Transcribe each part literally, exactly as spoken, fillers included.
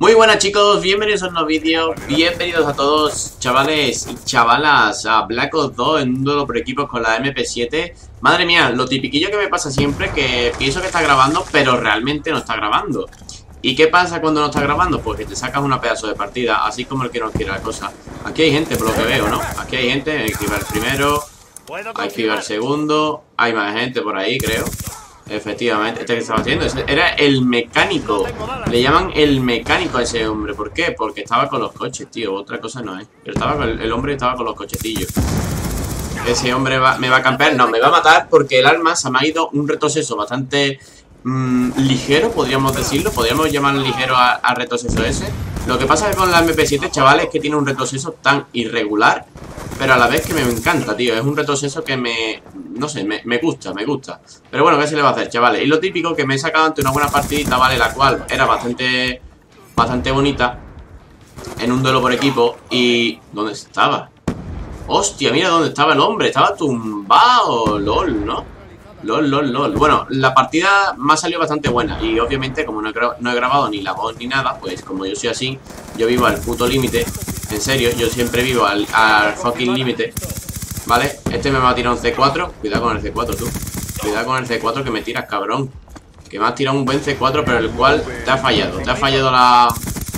Muy buenas chicos, bienvenidos a un nuevo vídeo, bienvenidos a todos chavales y chavalas a Black Ops dos en un duelo por equipos con la M P siete. Madre mía, lo tipiquillo que me pasa siempre, que pienso que está grabando, pero realmente no está grabando. ¿Y qué pasa cuando no está grabando? Pues que te sacas una pedazo de partida, así como el que no quiere la cosa. Aquí hay gente, por lo que veo, ¿no? Aquí hay gente, hay que ir al primero, hay que ir al segundo, hay más gente por ahí, creo. Efectivamente, este que estaba haciendo ese era el mecánico. Le llaman el mecánico a ese hombre. ¿Por qué? Porque estaba con los coches, tío. Otra cosa no es. Pero estaba con el, el hombre estaba con los cochetillos. Ese hombre va, me va a campear. No, me va a matar porque el arma se me ha ido un retroceso bastante mmm, ligero, podríamos decirlo. Podríamos llamar ligero a, a retroceso ese. Lo que pasa con la M P siete, chavales, es que tiene un retroceso tan irregular, pero a la vez que me encanta, tío. Es un retroceso que me... no sé, me, me gusta, me gusta. Pero bueno, ¿qué se le va a hacer, chavales? Y lo típico, que me he sacado ante una buena partidita, ¿vale? La cual era bastante... bastante bonita, en un duelo por equipo. Y... ¿dónde estaba? Hostia, mira dónde estaba el hombre. Estaba tumbado, lol, ¿no? Lol, lol, lol. Bueno, la partida me ha salido bastante buena. Y obviamente, como no he, no he grabado ni la voz ni nada, pues como yo soy así, yo vivo al puto límite. En serio, yo siempre vivo al, al fucking límite. Vale, este me va a tirar un C cuatro. Cuidado con el C cuatro, tú. Cuidado con el C cuatro que me tiras, cabrón. Que me has tirado un buen C cuatro, pero el cual te ha fallado. Te ha fallado la...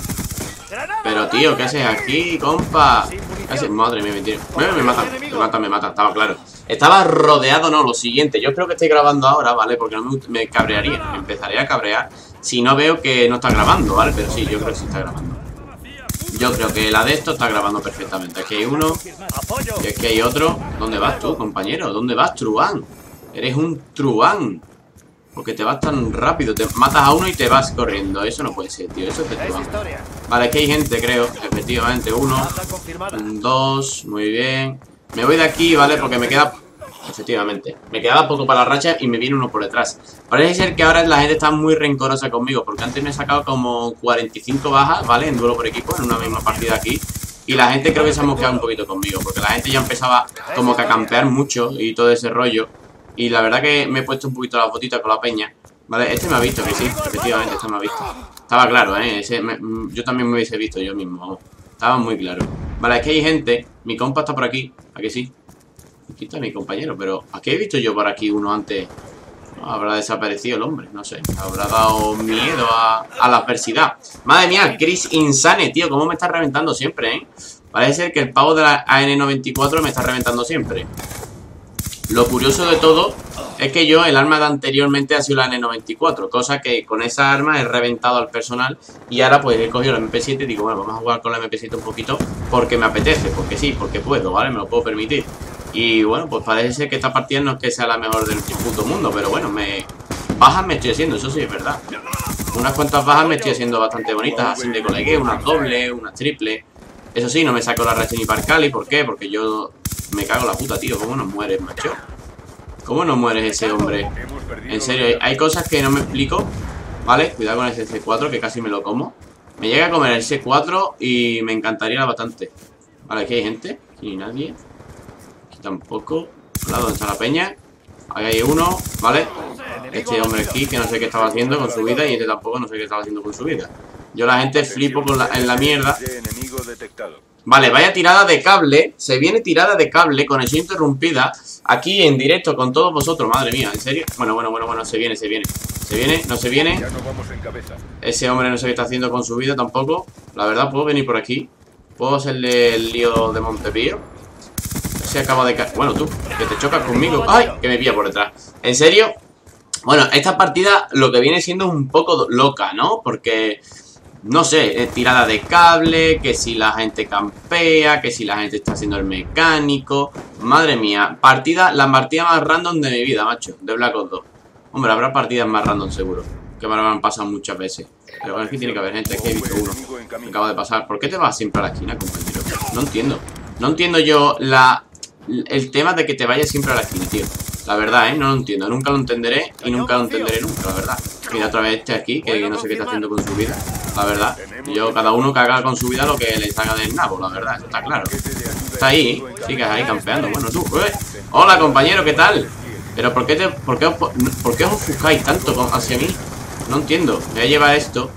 Pero tío, ¿qué haces aquí, compa? ¿Qué haces? Madre mía, me tira. Me, me matan, me matan, me matan, estaba claro. Estaba rodeado, no, lo siguiente. Yo creo que estoy grabando ahora, ¿vale? Porque no me, me cabrearía, me empezaría a cabrear si no veo que no está grabando, ¿vale? Pero sí, yo creo que sí está grabando. Yo creo que la de esto está grabando perfectamente. Aquí hay uno y aquí hay otro. ¿Dónde vas tú, compañero? ¿Dónde vas, truán? Eres un truán. Porque te vas tan rápido. Te matas a uno y te vas corriendo. Eso no puede ser, tío. Eso es de truán. Vale, aquí hay gente, creo. Efectivamente, uno, dos, muy bien. Me voy de aquí, ¿vale? Porque me queda... Efectivamente, me quedaba poco para la racha y me viene uno por detrás. Parece ser que ahora la gente está muy rencorosa conmigo, porque antes me he sacado como cuarenta y cinco bajas, ¿vale? En duelo por equipo, en una misma partida aquí. Y la gente creo que se ha mosqueado un poquito conmigo, porque la gente ya empezaba como que a campear mucho y todo ese rollo. Y la verdad que me he puesto un poquito las botitas con la peña. Vale, este me ha visto, que sí, efectivamente, este me ha visto. Estaba claro, ¿eh? Ese me, yo también me hubiese visto yo mismo, vamos. Estaba muy claro. Vale, aquí hay gente, mi compa está por aquí, ¿a que sí? Aquí está mi compañero, pero ¿a qué he visto yo por aquí uno antes? No, habrá desaparecido el hombre, no sé. Habrá dado miedo a, a la adversidad. Madre mía, Chris Insane, tío, cómo me está reventando siempre, ¿eh? Parece ser que el pavo de la A N noventa y cuatro me está reventando siempre. Lo curioso de todo es que yo, el arma de anteriormente ha sido la A N noventa y cuatro, cosa que con esa arma he reventado al personal. Y ahora pues he cogido la M P siete y digo, bueno, vamos a jugar con la M P siete un poquito porque me apetece, porque sí, porque puedo, ¿vale? Me lo puedo permitir. Y bueno, pues parece ser que esta partida no es que sea la mejor del puto mundo, pero bueno, me... bajas me estoy haciendo, eso sí es verdad. Unas cuantas bajas me estoy haciendo bastante bonitas, así de colegué, unas dobles, unas triples. Eso sí, no me saco la racha ni Parcali, ¿por qué? Porque yo me cago la puta, tío. ¿Cómo no mueres, macho? ¿Cómo no mueres ese hombre? En serio, hay cosas que no me explico, ¿vale? Cuidado con ese C cuatro, que casi me lo como. Me llega a comer el C cuatro y me encantaría bastante. Vale, aquí hay gente, aquí hay nadie. Tampoco. Hola, ¿dónde está la peña? Ahí hay uno, ¿vale? Este hombre aquí que no sé qué estaba haciendo con su vida. Y este tampoco no sé qué estaba haciendo con su vida. Yo la gente flipo con la, en la mierda. Vale, vaya tirada de cable. Se viene tirada de cable, conexión interrumpida. Aquí en directo con todos vosotros. Madre mía, ¿en serio? Bueno, bueno, bueno, bueno, se viene, se viene. Se viene, no se viene. Ese hombre no sé qué está haciendo con su vida tampoco. La verdad, puedo venir por aquí. Puedo hacerle el lío de Montepío. Se acaba de caer. Bueno, tú, que te chocas conmigo. ¡Ay! Que me pilla por detrás. ¿En serio? Bueno, esta partida lo que viene siendo es un poco loca, ¿no? Porque, no sé, es tirada de cable, que si la gente campea, que si la gente está haciendo el mecánico. Madre mía, partida, la partida más random de mi vida, macho, de Black Ops dos. Hombre, habrá partidas más random seguro, que me lo han pasado muchas veces. Pero bueno, aquí tiene que haber gente, que he visto uno que acaba de pasar. ¿Por qué te vas siempre a la esquina, compañero? No entiendo. No entiendo yo la... el tema de que te vayas siempre a la esquina, tío. La verdad, ¿eh? No lo entiendo. Nunca lo entenderé y nunca lo entenderé nunca, la verdad. Mira otra vez este aquí, que no sé qué está haciendo con su vida. La verdad. Yo, cada uno que haga con su vida lo que le salga del nabo, la verdad. Eso está claro. Está ahí, sigues ahí campeando. Bueno, tú, ¿eh? Hola, compañero, ¿qué tal? Pero ¿por qué, te, por qué, os, por qué os ofuscáis tanto hacia mí? No entiendo. Me voy a llevar esto.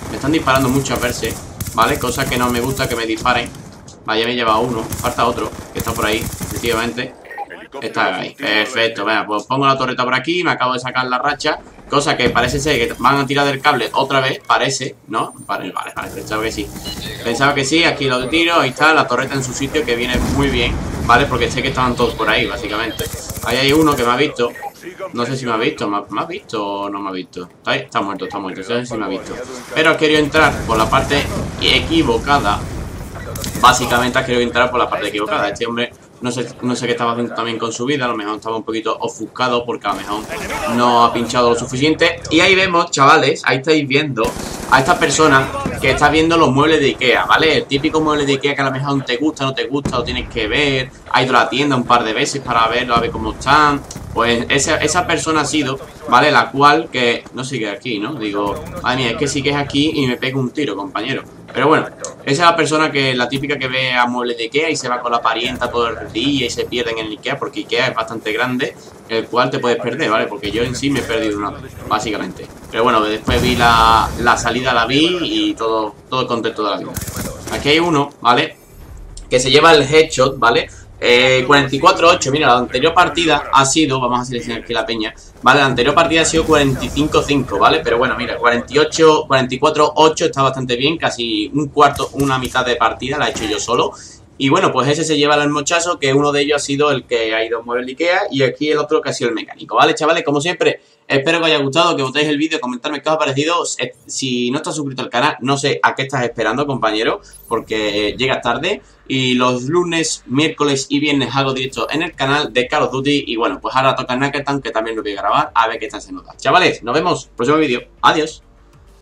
Me están disparando mucho a verse, ¿vale? Cosa que no me gusta que me disparen. Vaya, me he llevado uno. Falta otro, que está por ahí, efectivamente. Está ahí, perfecto. Venga, pues pongo la torreta por aquí. Me acabo de sacar la racha. Cosa que parece ser que van a tirar del cable otra vez. Parece, ¿no? Vale, vale, vale, pensaba que sí. Pensaba que sí, aquí lo tiro. Ahí está la torreta en su sitio, que viene muy bien, ¿vale? Porque sé que estaban todos por ahí, básicamente. Ahí hay uno que me ha visto. No sé si me ha visto, ¿me ha, ¿me ha visto o no me ha visto? Está ahí, está muerto, está muerto, no sé si me ha visto. Pero ha querido entrar por la parte equivocada. Básicamente ha querido entrar por la parte equivocada. Este hombre, no sé, no sé qué estaba haciendo también con su vida. A lo mejor estaba un poquito ofuscado porque a lo mejor no ha pinchado lo suficiente. Y ahí vemos, chavales, ahí estáis viendo a esta persona que está viendo los muebles de Ikea, ¿vale? El típico mueble de Ikea que a lo mejor te gusta, no te gusta, lo tienes que ver. Ha ido a la tienda un par de veces para verlo, a ver cómo están. Pues esa, esa persona ha sido, ¿vale? La cual que... No sigue aquí, ¿no? Digo, madre mía, es que sí que es aquí y me pega un tiro, compañero. Pero bueno, esa es la persona que, la típica que ve a muebles de Ikea y se va con la parienta todo el día y se pierde en el Ikea, porque Ikea es bastante grande, el cual te puedes perder, ¿vale? Porque yo en sí me he perdido una vez, básicamente. Pero bueno, después vi la, la salida, la vi y todo, todo contento de la vida. Aquí hay uno, ¿vale? Que se lleva el headshot, ¿vale? Eh, cuarenta y cuatro ocho, mira, la anterior partida ha sido, vamos a seleccionar aquí la peña, vale, la anterior partida ha sido cuarenta y cinco cinco, ¿vale? Pero bueno, mira, cuarenta y ocho, cuarenta y cuatro ocho está bastante bien, casi un cuarto, una mitad de partida la he hecho yo solo. Y bueno, pues ese se lleva el mochazo, que uno de ellos ha sido el que ha ido a mover el Ikea y aquí el otro que ha sido el mecánico, ¿vale, chavales? Como siempre, espero que os haya gustado, que votéis el vídeo, comentarme qué os ha parecido. Si no estás suscrito al canal, no sé a qué estás esperando, compañero, porque llegas tarde. Y los lunes, miércoles y viernes hago directo en el canal de Call of Duty. Y bueno, pues ahora toca Nakatown, que también lo voy a grabar, a ver qué tal se nos da. Chavales, nos vemos, próximo vídeo, adiós.